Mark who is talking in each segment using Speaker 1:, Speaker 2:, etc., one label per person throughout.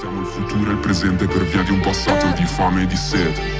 Speaker 1: Siamo il futuro e il presente per via di un passato di fame e di sete.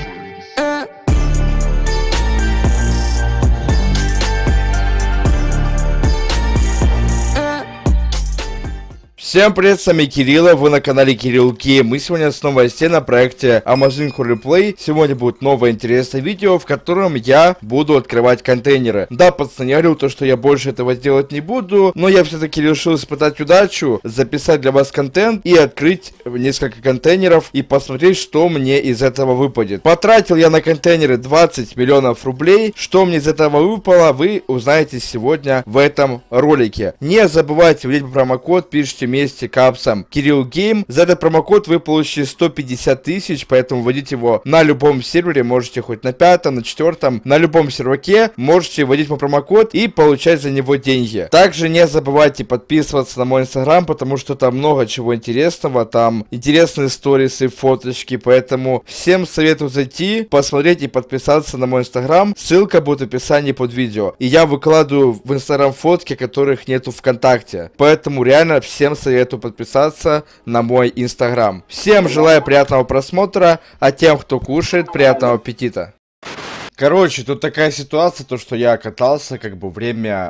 Speaker 2: Всем привет, с вами Кирилл, вы на канале Кирилл Кей. Мы сегодня снова новостей на проекте Amazon Replay. Сегодня будет новое интересное видео, в котором я буду открывать контейнеры. Да, пацаны, я говорил то, что я больше этого делать не буду, но я все-таки решил испытать удачу, записать для вас контент и открыть несколько контейнеров и посмотреть, что мне из этого выпадет. Потратил я на контейнеры 20 миллионов рублей. Что мне из этого выпало, вы узнаете сегодня в этом ролике. Не забывайте вводить промокод, пишите вместе капсом Кирилл Гейм. За этот промокод вы получите 150 тысяч, поэтому вводите его на любом сервере, можете хоть на 5-м, на 4-м, на любом серваке, можете вводить мой промокод и получать за него деньги. Также не забывайте подписываться на мой инстаграм, потому что там много чего интересного, там интересные сторисы, фоточки, поэтому всем советую зайти, посмотреть и подписаться на мой инстаграм, ссылка будет в описании под видео. И я выкладываю в инстаграм фотки, которых нету ВКонтакте, поэтому реально всем советую подписаться на мой инстаграм. Всем желаю приятного просмотра, а тем, кто кушает, приятного аппетита. Короче, тут такая ситуация, то что я катался, как бы время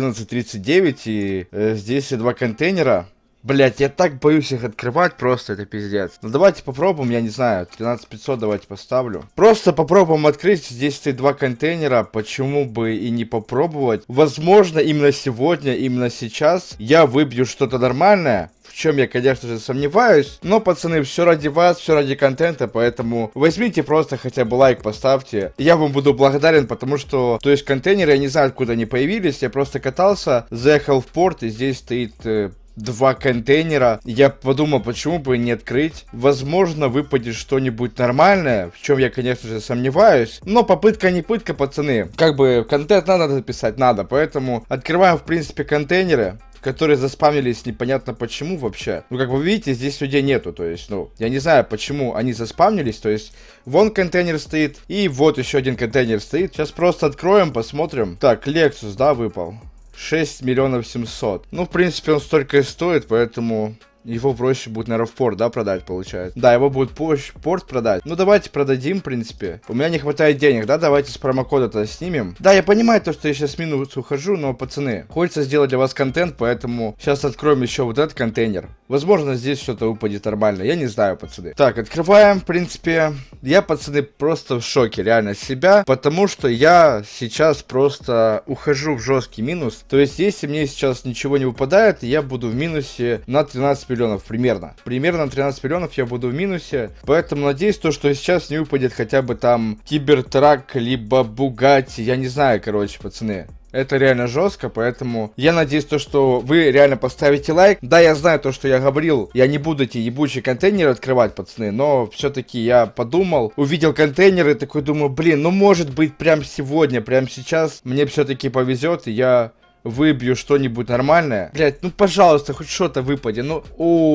Speaker 2: 11:39, и здесь два контейнера. Блять, я так боюсь их открывать, просто это пиздец. Ну давайте попробуем, я не знаю, 13500 давайте поставлю. Просто попробуем открыть, здесь стоит два контейнера, почему бы и не попробовать. Возможно, именно сегодня, именно сейчас я выбью что-то нормальное. В чем я, конечно же, сомневаюсь. Но, пацаны, все ради вас, все ради контента, поэтому возьмите просто хотя бы лайк, поставьте. Я вам буду благодарен, потому что, то есть, контейнеры, я не знаю, откуда они появились. Я просто катался, заехал в порт, и здесь стоит два контейнера. Я подумал, почему бы не открыть. Возможно, выпадет что-нибудь нормальное, в чем я, конечно же, сомневаюсь. Но попытка не пытка, пацаны. Как бы контент надо записать, надо. Поэтому открываем, в принципе, контейнеры, которые заспамнились непонятно почему вообще. Ну, как вы видите, здесь людей нету, то есть, ну, я не знаю, почему они заспамнились, то есть, вон контейнер стоит, и вот еще один контейнер стоит. Сейчас просто откроем, посмотрим. Так, Lexus, да, выпал. 6 миллионов 700. Ну, в принципе, он столько и стоит, поэтому его проще будет, наверное, в порт, да, продать, получается. Да, его будет позже порт продать. Ну, давайте продадим, в принципе. У меня не хватает денег, да, давайте с промокода-то снимем. Да, я понимаю то, что я сейчас в минус ухожу, но, пацаны, хочется сделать для вас контент, поэтому сейчас откроем еще вот этот контейнер. Возможно, здесь что-то выпадет нормально, я не знаю, пацаны. Так, открываем, в принципе. Я, пацаны, просто в шоке, реально, себя, потому что я сейчас просто ухожу в жесткий минус. То есть, если мне сейчас ничего не выпадает, я буду в минусе на 13 миллионов примерно. Примерно 13 миллионов я буду в минусе. Поэтому надеюсь, то, что сейчас не выпадет хотя бы там Кибертрак, либо Бугатти. Я не знаю, короче, пацаны. Это реально жестко, поэтому я надеюсь, то, что вы реально поставите лайк. Да, я знаю то, что я говорил, я не буду эти ебучие контейнеры открывать, пацаны, но все-таки я подумал, увидел контейнеры, такой думаю, блин, ну может быть прям сегодня, прям сейчас мне все-таки повезет, и я выбью что-нибудь нормальное. Блять, ну пожалуйста, хоть что-то выпадет. Ну,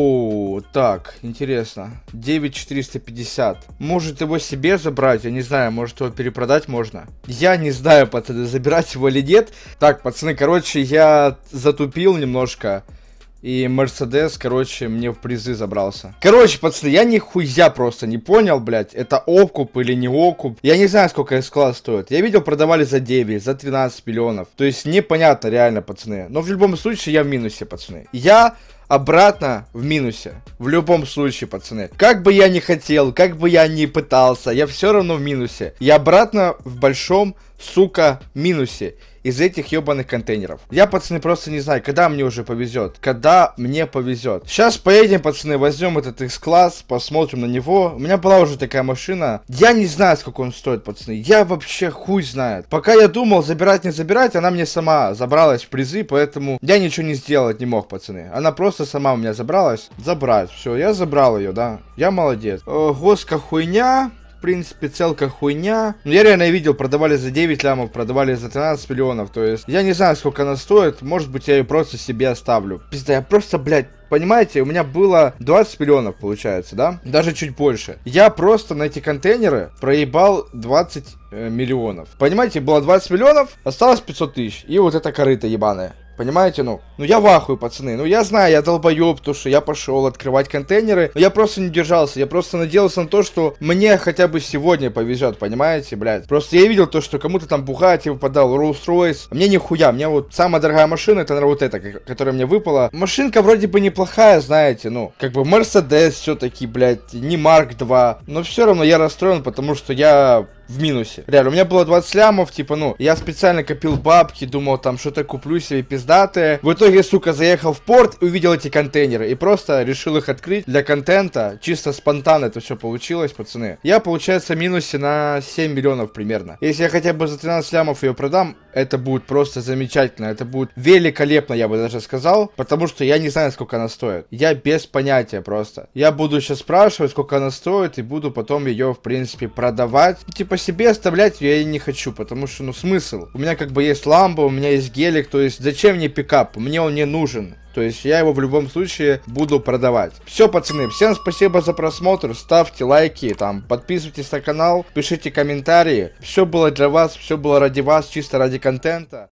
Speaker 2: о, так, интересно. 9450. Может его себе забрать? Я не знаю, может его перепродать можно? Я не знаю, пацаны, забирать его или нет. Так, пацаны, короче, я затупил немножко. И Мерседес, короче, мне в призы забрался. Короче, пацаны, я нихуя просто не понял, блядь, это окуп или не окуп. Я не знаю, сколько S-класс стоит. Я видел, продавали за 9, за 13 миллионов. То есть непонятно реально, пацаны. Но в любом случае я в минусе, пацаны. Я обратно в минусе. В любом случае, пацаны. Как бы я ни хотел, как бы я ни пытался, я все равно в минусе. Я обратно в большом, сука, минусе из этих ебаных контейнеров. Я, пацаны, просто не знаю, когда мне уже повезет. Когда мне повезет. Сейчас поедем, пацаны, возьмем этот X-класс, посмотрим на него. У меня была уже такая машина. Я не знаю, сколько он стоит, пацаны. Я вообще хуй знает. Пока я думал, забирать, не забирать, она мне сама забралась в призы, поэтому я ничего не сделать не мог, пацаны. Она просто сама у меня забралась. Забрать. Все, я забрал ее, да. Я молодец. Госка хуйня. В принципе, целка хуйня. Но я реально видел, продавали за 9 лямов, продавали за 13 миллионов. То есть, я не знаю, сколько она стоит. Может быть, я ее просто себе оставлю. Пизда, я просто, блядь, понимаете, у меня было 20 миллионов, получается, да? Даже чуть больше. Я просто на эти контейнеры проебал 20 миллионов. Понимаете, было 20 миллионов, осталось 500 тысяч. И вот эта корыта ебаная. понимаете, ну я в ахуе, пацаны, ну я знаю, я долбоёб, то что я пошел открывать контейнеры, но я просто не держался, я просто надеялся на то, что мне хотя бы сегодня повезет, понимаете, блядь. Просто я видел то, что кому-то там Bugatti выпадал, Rolls-Royce, мне нихуя, мне вот самая дорогая машина, это, наверное, вот эта, которая мне выпала. Машинка вроде бы неплохая, знаете, ну, как бы Mercedes все-таки, блядь, не Mark 2, но все равно я расстроен, потому что я в минусе. Реально, у меня было 20 лямов, типа, ну, я специально копил бабки, думал, там, что-то куплю себе пиздатые. В итоге, сука, заехал в порт, увидел эти контейнеры и просто решил их открыть для контента. Чисто спонтанно это все получилось, пацаны. Я, получается, в минусе на 7 миллионов примерно. Если я хотя бы за 13 лямов ее продам, это будет просто замечательно, это будет великолепно, я бы даже сказал, потому что я не знаю, сколько она стоит. Я без понятия просто. Я буду сейчас спрашивать, сколько она стоит, и буду потом ее, в принципе, продавать. Типа, себе оставлять ее я не хочу, потому что, ну, смысл? У меня как бы есть ламба, у меня есть гелик, то есть зачем мне пикап? Мне он не нужен. То есть я его в любом случае буду продавать. Все, пацаны, всем спасибо за просмотр, ставьте лайки, там, подписывайтесь на канал, пишите комментарии. Все было для вас, все было ради вас, чисто ради контента.